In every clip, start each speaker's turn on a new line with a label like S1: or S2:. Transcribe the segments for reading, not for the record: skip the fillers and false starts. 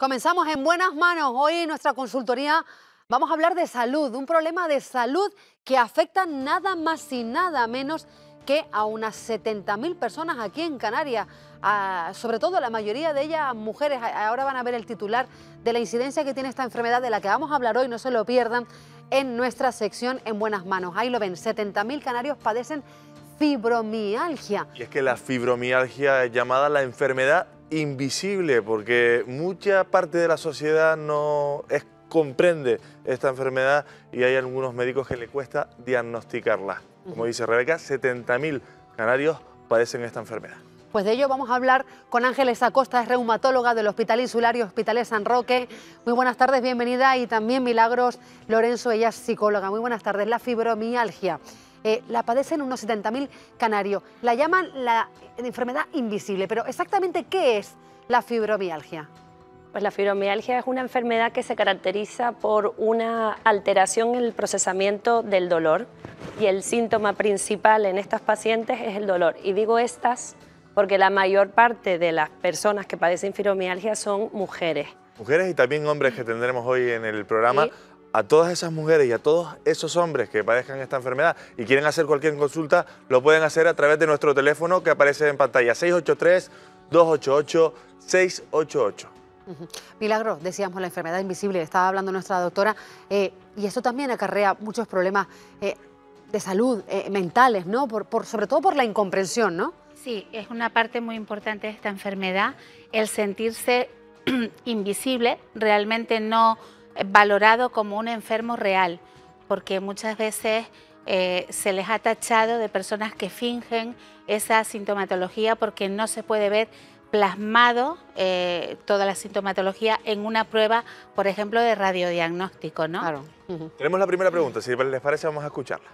S1: Comenzamos en buenas manos. Hoy en nuestra consultoría vamos a hablar de salud, un problema de salud que afecta nada más y nada menos que a unas 70.000 personas aquí en Canarias, sobre todo la mayoría de ellas mujeres. Ahora van a ver el titular de la incidencia que tiene esta enfermedad de la que vamos a hablar hoy, no se lo pierdan, en nuestra sección En Buenas Manos. Ahí lo ven, 70.000 canarios padecen fibromialgia.
S2: Y es que la fibromialgia es llamada la enfermedad invisible porque mucha parte de la sociedad no comprende esta enfermedad y hay algunos médicos que le cuesta diagnosticarla. Como dice Rebeca, 70.000 canarios padecen esta enfermedad.
S1: Pues de ello vamos a hablar con Ángeles Acosta, es reumatóloga del Hospital Insular y Hospitalet San Roque. Muy buenas tardes, bienvenida. Y también Milagros Lorenzo, ella es psicóloga. Muy buenas tardes. La fibromialgia la padecen unos 70.000 canarios. La llaman la enfermedad invisible, pero exactamente ¿qué es la fibromialgia?
S3: Pues la fibromialgia es una enfermedad que se caracteriza por una alteración en el procesamiento del dolor y el síntoma principal en estas pacientes es el dolor. Y digo estas porque la mayor parte de las personas que padecen fibromialgia son mujeres.
S2: Mujeres y también hombres que tendremos hoy en el programa.
S3: Sí.
S2: A todas esas mujeres y a todos esos hombres que padezcan esta enfermedad y quieren hacer cualquier consulta, lo pueden hacer a través de nuestro teléfono que aparece en pantalla, 683-288-688.
S1: Milagro, decíamos la enfermedad invisible, estaba hablando nuestra doctora, y esto también acarrea muchos problemas de salud, mentales, ¿no? Sobre todo por la incomprensión, ¿no?
S4: Sí, es una parte muy importante de esta enfermedad, el sentirse invisible, realmente no valorado como un enfermo real, porque muchas veces se les ha tachado de personas que fingen esa sintomatología porque no se puede ver plasmado toda la sintomatología en una prueba, por ejemplo, de radiodiagnóstico, ¿no?
S1: Claro.
S2: Tenemos la primera pregunta, si les parece vamos a escucharla.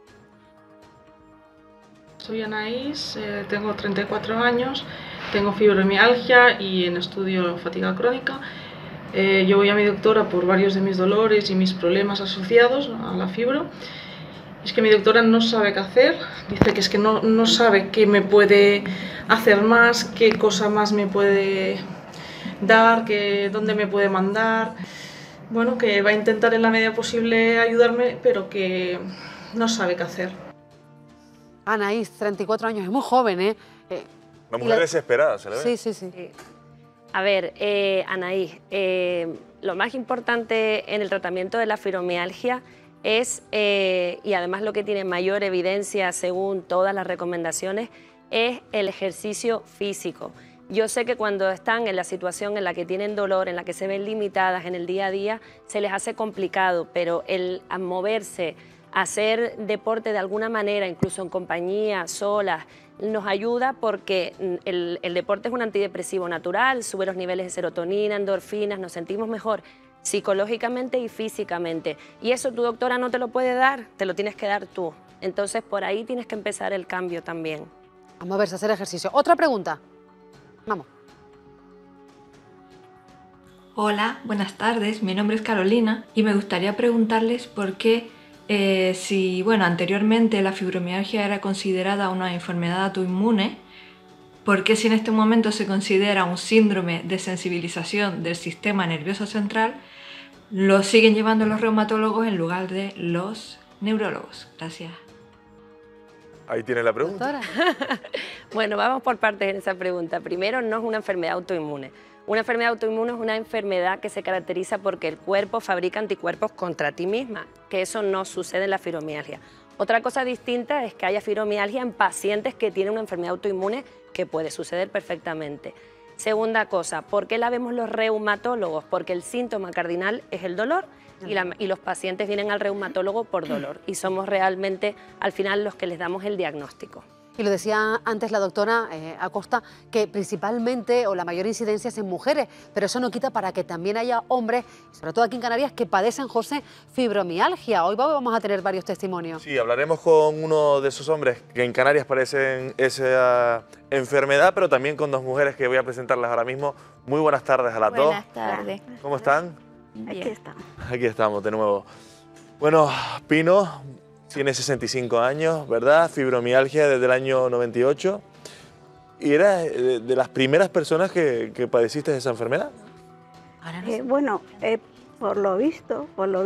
S5: Soy Anaís, tengo 34 años, tengo fibromialgia y en estudio fatiga crónica. Yo voy a mi doctora por varios de mis dolores y mis problemas asociados a la fibro. Es que mi doctora no sabe qué hacer, dice que es que no sabe qué me puede hacer más, qué cosa más me puede dar, dónde me puede mandar. Bueno, que va a intentar en la medida posible ayudarme, pero que no sabe qué hacer.
S1: Anaís, 34 años, es muy joven, ¿eh?
S2: Una mujer desesperada, ¿se le ve?
S1: Sí.
S3: A ver, Anaís, lo más importante en el tratamiento de la fibromialgia es, y además lo que tiene mayor evidencia según todas las recomendaciones, es el ejercicio físico. Yo sé que cuando están en la situación en la que tienen dolor, en la que se ven limitadas en el día a día, se les hace complicado, pero el moverse, hacer deporte de alguna manera, incluso en compañía, solas, nos ayuda porque el deporte es un antidepresivo natural, sube los niveles de serotonina, endorfinas, nos sentimos mejor psicológicamente y físicamente. Y eso tu doctora no te lo puede dar, te lo tienes que dar tú. Entonces por ahí tienes que empezar el cambio también.
S1: A moverse, a hacer ejercicio. Otra pregunta. Vamos.
S6: Hola, buenas tardes. Mi nombre es Carolina y me gustaría preguntarles por qué si anteriormente la fibromialgia era considerada una enfermedad autoinmune, ¿por qué si en este momento se considera un síndrome de sensibilización del sistema nervioso central, lo siguen llevando los reumatólogos en lugar de los neurólogos? Gracias.
S2: Ahí tiene la pregunta.
S3: Bueno, vamos por partes en esa pregunta. Primero, no es una enfermedad autoinmune. Una enfermedad autoinmune es una enfermedad que se caracteriza porque el cuerpo fabrica anticuerpos contra ti misma, que eso no sucede en la fibromialgia. Otra cosa distinta es que haya fibromialgia en pacientes que tienen una enfermedad autoinmune, que puede suceder perfectamente. Segunda cosa, ¿por qué la vemos los reumatólogos? Porque el síntoma cardinal es el dolor y los pacientes vienen al reumatólogo por dolor y somos realmente al final los que les damos el diagnóstico.
S1: Y lo decía antes la doctora Acosta, que principalmente o la mayor incidencia es en mujeres, pero eso no quita para que también haya hombres, sobre todo aquí en Canarias, que padecen, José, fibromialgia. Hoy vamos a tener varios testimonios.
S2: Sí, hablaremos con uno de esos hombres que en Canarias padecen esa enfermedad, pero también con dos mujeres que voy a presentarles ahora mismo. Muy buenas tardes a las dos.
S4: Buenas tardes.
S2: ¿Cómo están?
S4: Aquí estamos.
S2: Aquí estamos de nuevo. Bueno, Pino tiene 65 años, ¿verdad? Fibromialgia desde el año 98. ¿Y eras de las primeras personas que padeciste esa enfermedad?
S7: Bueno, por lo visto,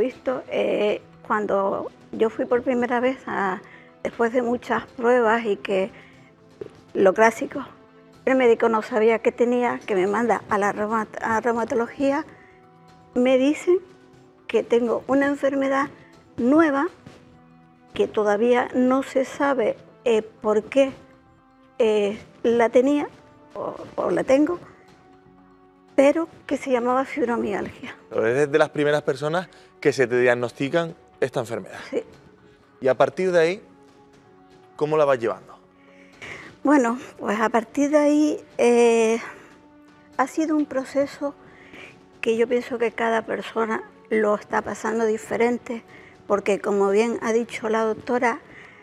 S7: cuando yo fui por primera vez, después de muchas pruebas y que lo clásico, el médico no sabía qué tenía, que me manda a la reumatología, me dicen que tengo una enfermedad nueva que todavía no se sabe por qué la tenía o la tengo, pero que se llamaba fibromialgia.
S2: Eres de las primeras personas que se te diagnostican esta enfermedad.
S7: Sí.
S2: Y a partir de ahí, ¿cómo la vas llevando?
S7: Bueno, pues a partir de ahí ha sido un proceso que yo pienso que cada persona lo está pasando diferente, porque como bien ha dicho la doctora,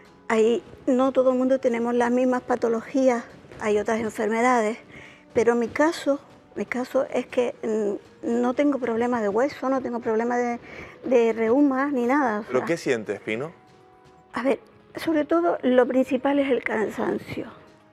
S7: no todo el mundo tenemos las mismas patologías, hay otras enfermedades, pero mi caso es que no tengo problemas de hueso, no tengo problemas de reuma ni nada.
S2: ¿Pero qué sientes, Pino?
S7: A ver, sobre todo lo principal es el cansancio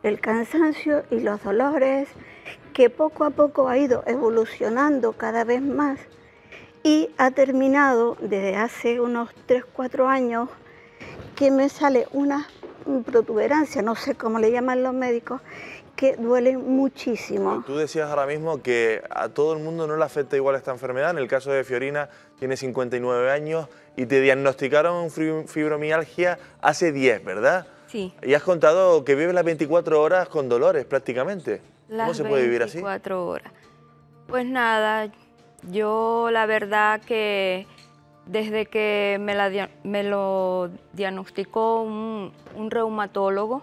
S7: y los dolores, que poco a poco ha ido evolucionando cada vez más y ha terminado desde hace unos 3-4 años que me sale una protuberancia, no sé cómo le llaman los médicos, que duele muchísimo.
S2: Tú decías ahora mismo que a todo el mundo no le afecta igual esta enfermedad. En el caso de Fiorina, tiene 59 años y te diagnosticaron fibromialgia hace 10, ¿verdad?
S8: Sí.
S2: Y has contado que vives las 24 horas con dolores prácticamente. ¿Cómo se puede vivir así?
S8: Las 24 horas. Pues nada, yo la verdad que desde que me lo diagnosticó un reumatólogo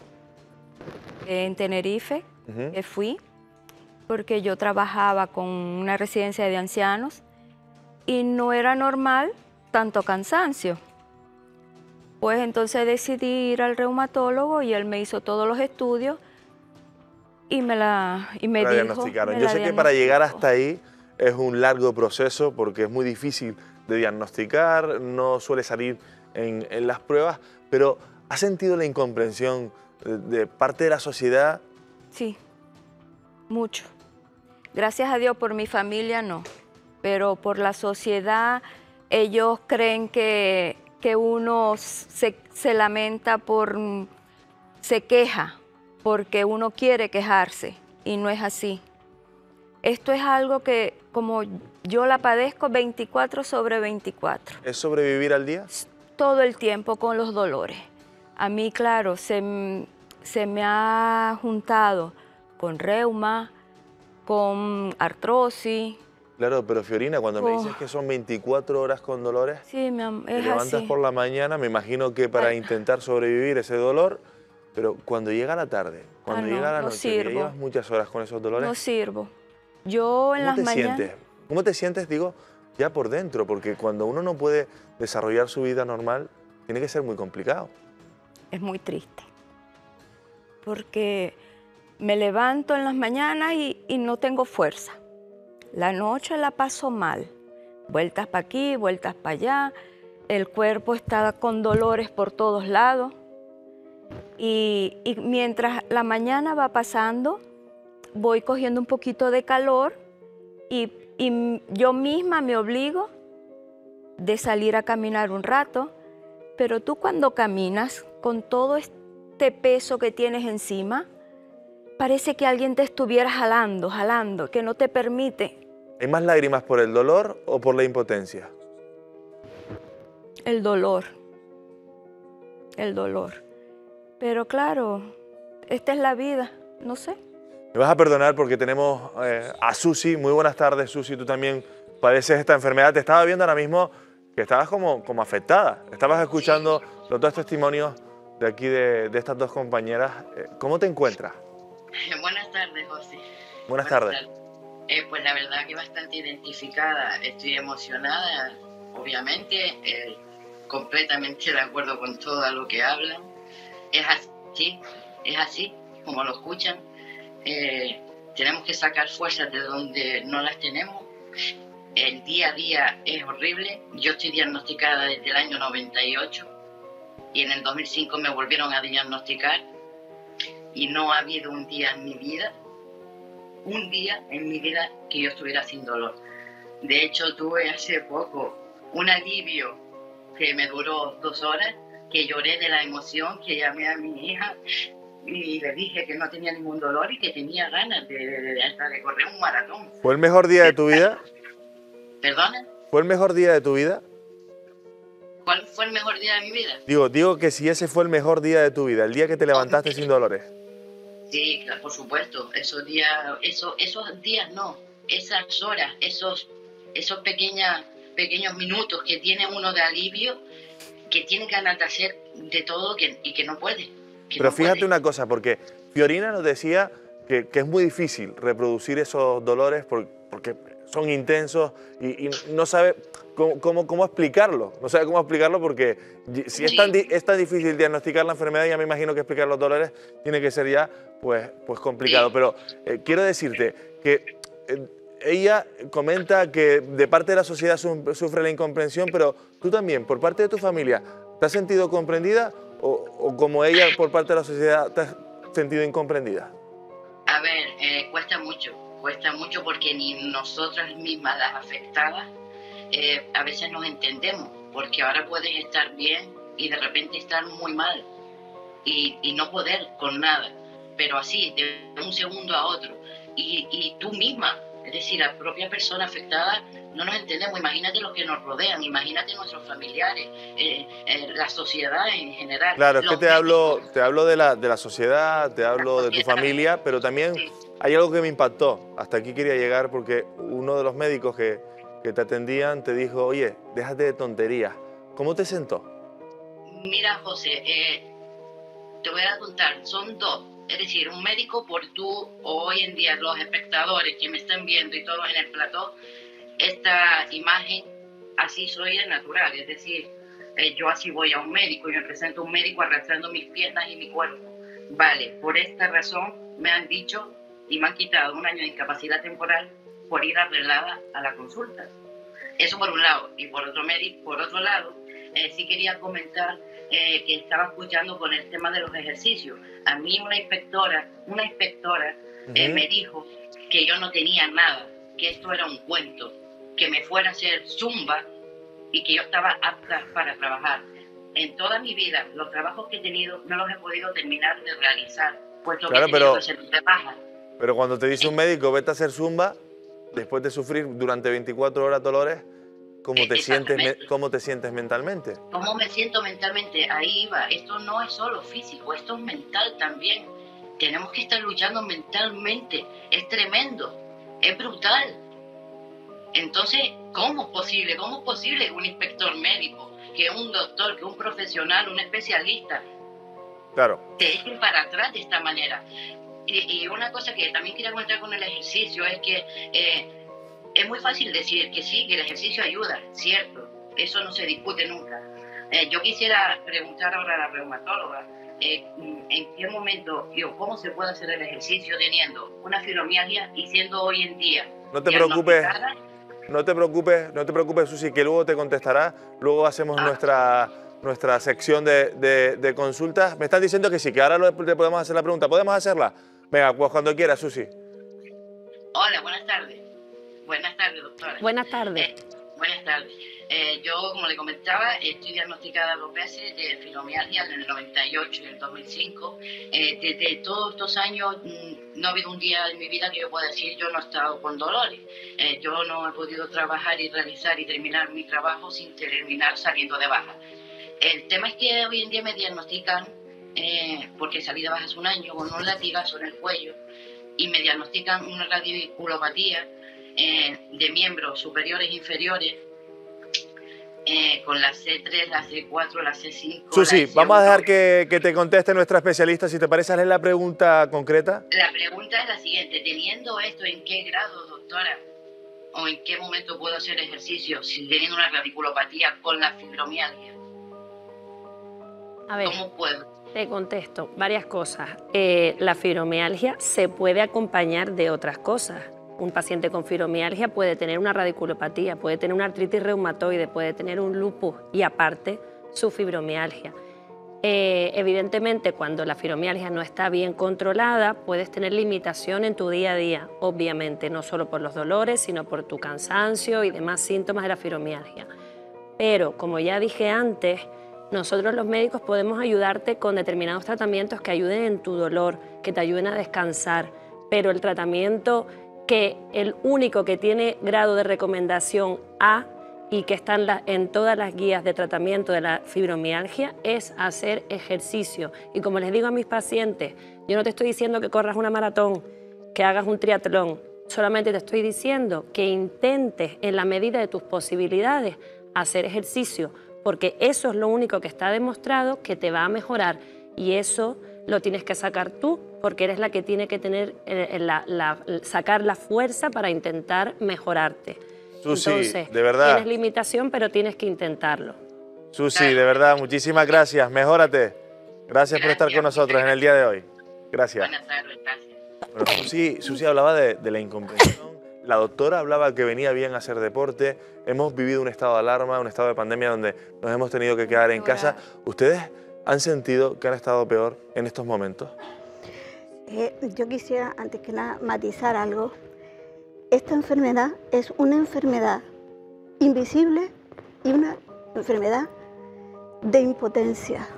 S8: en Tenerife, que fui, porque yo trabajaba con una residencia de ancianos y no era normal tanto cansancio. Pues entonces decidí ir al reumatólogo y él me hizo todos los estudios y me dijo...
S2: diagnosticaron. Yo sé que para llegar hasta ahí es un largo proceso porque es muy difícil de diagnosticar, no suele salir en las pruebas, pero ¿has sentido la incomprensión de parte de la sociedad?
S8: Sí, mucho. Gracias a Dios por mi familia no, pero por la sociedad ellos creen que uno se lamenta se queja porque uno quiere quejarse y no es así. Esto es algo que como yo la padezco 24/24.
S2: ¿Es sobrevivir al día?
S8: Todo el tiempo con los dolores. A mí, claro, se me ha juntado con reuma, con artrosis.
S2: Claro, pero Fiorina, cuando me dices que son 24 horas con dolores,
S8: sí,
S2: te levantas por la mañana, me imagino que para intentar sobrevivir ese dolor, pero cuando llega la tarde, cuando llega la noche, que llevas muchas horas con esos dolores...
S8: No sirvo. Yo en las mañanas...
S2: ¿Cómo te sientes, digo, ya por dentro? Porque cuando uno no puede desarrollar su vida normal, tiene que ser muy complicado.
S8: Es muy triste, porque me levanto en las mañanas y no tengo fuerza. La noche la paso mal, vueltas para aquí, vueltas para allá, el cuerpo está con dolores por todos lados y mientras la mañana va pasando, voy cogiendo un poquito de calor y yo misma me obligo de salir a caminar un rato, pero tú cuando caminas con todo este peso que tienes encima, parece que alguien te estuviera jalando, que no te permite.
S2: ¿Hay más lágrimas por el dolor o por la impotencia?
S8: El dolor. Pero claro, esta es la vida, no sé.
S2: Me vas a perdonar porque tenemos a Susi. Muy buenas tardes, Susi. Tú también padeces esta enfermedad. Te estaba viendo ahora mismo que estabas como afectada. Estabas escuchando los dos testimonios de aquí de estas dos compañeras. ¿Cómo te encuentras?
S9: Buenas tardes, José.
S2: Buenas tardes.
S9: Pues la verdad que bastante identificada. Estoy emocionada, obviamente, completamente de acuerdo con todo lo que hablan. Es así, como lo escuchan. Tenemos que sacar fuerzas de donde no las tenemos. El día a día es horrible. Yo estoy diagnosticada desde el año 98 y en el 2005 me volvieron a diagnosticar y no ha habido un día en mi vida que yo estuviera sin dolor. De hecho, tuve hace poco un alivio que me duró 2 horas, que lloré de la emoción, que llamé a mi hija y le dije que no tenía ningún dolor y que tenía ganas hasta de correr un maratón.
S2: ¿Fue el mejor día de tu vida?
S9: ¿Perdona?
S2: ¿Fue el mejor día de tu vida?
S9: ¿Cuál fue el mejor día de mi vida?
S2: Digo que si ese fue el mejor día de tu vida, el día que te levantaste sin dolores.
S9: Sí, claro, por supuesto. Esos días no, esas horas, esos pequeños minutos que tiene uno de alivio, que tiene ganas de hacer de todo y que no puede.
S2: Pero fíjate una cosa, porque Fiorina nos decía que es muy difícil reproducir esos dolores porque son intensos y no sabe cómo explicarlo. No sabe cómo explicarlo porque si es tan difícil diagnosticar la enfermedad, ya me imagino que explicar los dolores tiene que ser ya pues complicado. Pero quiero decirte que ella comenta que de parte de la sociedad sufre la incomprensión, pero tú también, por parte de tu familia, ¿te has sentido comprendida o como ella, por parte de la sociedad, te has sentido incomprendida?
S9: A ver, cuesta mucho porque ni nosotras mismas, las afectadas, a veces nos entendemos, porque ahora puedes estar bien y de repente estar muy mal y no poder con nada, pero así, de un segundo a otro, y tú misma, es decir, la propia persona afectada, no nos entendemos. Imagínate los que nos rodean, imagínate nuestros familiares, la sociedad en general.
S2: Claro, es que te hablo de la sociedad, te hablo de tu familia, pero también hay algo que me impactó. Hasta aquí quería llegar porque uno de los médicos que te atendían te dijo, oye, déjate de tonterías. ¿Cómo te sentó?
S9: Mira, José, te voy a contar, son dos. Es decir, un médico por tú, o hoy en día los espectadores que me están viendo y todos en el plató, esta imagen, así soy de natural. Es decir, yo así voy a un médico y me presento a un médico arrastrando mis piernas y mi cuerpo. Vale, por esta razón me han dicho y me han quitado 1 año de incapacidad temporal por ir arreglada a la consulta. Eso por un lado. Y por otro lado, sí quería comentar que estaba escuchando con el tema de los ejercicios. A mí una inspectora me dijo que yo no tenía nada, que esto era un cuento, que me fuera a hacer zumba y que yo estaba apta para trabajar. En toda mi vida, los trabajos que he tenido no los he podido terminar de realizar, puesto que he tenido que ser de baja.
S2: Pero cuando te dice un médico, vete a hacer zumba, después de sufrir durante 24 horas dolores, ¿cómo te sientes mentalmente?
S9: ¿Cómo me siento mentalmente? Ahí iba. Esto no es solo físico, esto es mental también. Tenemos que estar luchando mentalmente. Es tremendo, es brutal. Entonces, ¿cómo es posible? ¿Cómo es posible un inspector médico, que un doctor, que un profesional, un especialista, te echen para atrás de esta manera? Y una cosa que también quería comentar con el ejercicio es que es muy fácil decir que sí, que el ejercicio ayuda, cierto, eso no se discute nunca. Yo quisiera preguntar ahora a la reumatóloga, ¿en qué momento, cómo se puede hacer el ejercicio teniendo una fibromialgia y siendo hoy en día?
S2: No te preocupes, Susi, que luego te contestará, luego hacemos nuestra sección de consultas. Me están diciendo que sí, que ahora le podemos hacer la pregunta. ¿Podemos hacerla? Venga, pues cuando quieras, Susi.
S9: Hola, buenas tardes. Buenas tardes, doctora.
S3: Buenas tardes.
S9: Buenas tardes. Yo, como le comentaba, estoy diagnosticada 2 veces de fibromialgia en el 98 y el 2005. Desde todos estos años no ha habido un día en mi vida que yo pueda decir yo no he estado con dolores. Yo no he podido trabajar y realizar y terminar mi trabajo sin terminar saliendo de baja. El tema es que hoy en día me diagnostican, porque salí de baja hace 1 año, con un latigazo en el cuello, y me diagnostican una radiculopatía de miembros superiores e inferiores, con la C3, la C4, la C5.
S2: Susi, vamos a dejar que te conteste nuestra especialista. Si te parece, hazle la pregunta concreta.
S9: La pregunta es la siguiente: teniendo esto, ¿en qué grado, doctora, o en qué momento puedo hacer ejercicio si teniendo una radiculopatía con la fibromialgia?
S3: A ver,
S9: ¿cómo puedo?
S3: Te contesto varias cosas. La fibromialgia se puede acompañar de otras cosas. Un paciente con fibromialgia puede tener una radiculopatía, puede tener una artritis reumatoide, puede tener un lupus y aparte su fibromialgia. Evidentemente, cuando la fibromialgia no está bien controlada, puedes tener limitación en tu día a día, obviamente, no solo por los dolores, sino por tu cansancio y demás síntomas de la fibromialgia. Pero, como ya dije antes, nosotros los médicos podemos ayudarte con determinados tratamientos que ayuden en tu dolor, que te ayuden a descansar, pero el tratamiento que el único que tiene grado de recomendación A y que está en todas las guías de tratamiento de la fibromialgia es hacer ejercicio. Y como les digo a mis pacientes, yo no te estoy diciendo que corras una maratón, que hagas un triatlón, solamente te estoy diciendo que intentes en la medida de tus posibilidades hacer ejercicio, porque eso es lo único que está demostrado que te va a mejorar y eso lo tienes que sacar tú, porque eres la que tiene que tener sacar la fuerza para intentar mejorarte.
S2: Susi,
S3: entonces,
S2: de verdad.
S3: Tienes limitación, pero tienes que intentarlo.
S2: Susi, de verdad, muchísimas gracias. Mejórate. Gracias por estar con nosotros en el día de hoy. Gracias.
S9: Buenas tardes, gracias.
S2: Bueno, Susi hablaba de la incomprensión. La doctora hablaba que venía bien a hacer deporte. Hemos vivido un estado de alarma, un estado de pandemia donde nos hemos tenido que quedar en casa. ¿Ustedes han sentido que han estado peor en estos momentos?
S7: Yo quisiera, antes que nada, matizar algo. Esta enfermedad es una enfermedad invisible y una enfermedad de impotencia.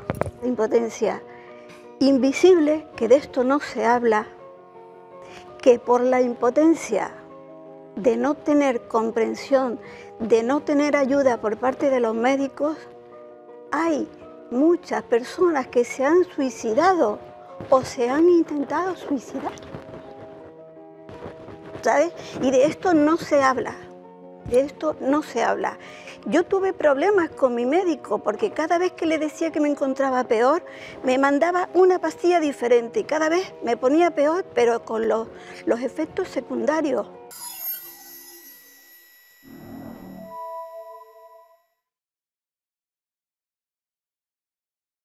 S7: Invisible, que de esto no se habla, que por la impotencia de no tener comprensión, de no tener ayuda por parte de los médicos, hay muchas personas que se han suicidado o se han intentado suicidar. ¿Sabes? Y de esto no se habla, de esto no se habla. Yo tuve problemas con mi médico porque cada vez que le decía que me encontraba peor, me mandaba una pastilla diferente y cada vez me ponía peor, pero con los efectos secundarios.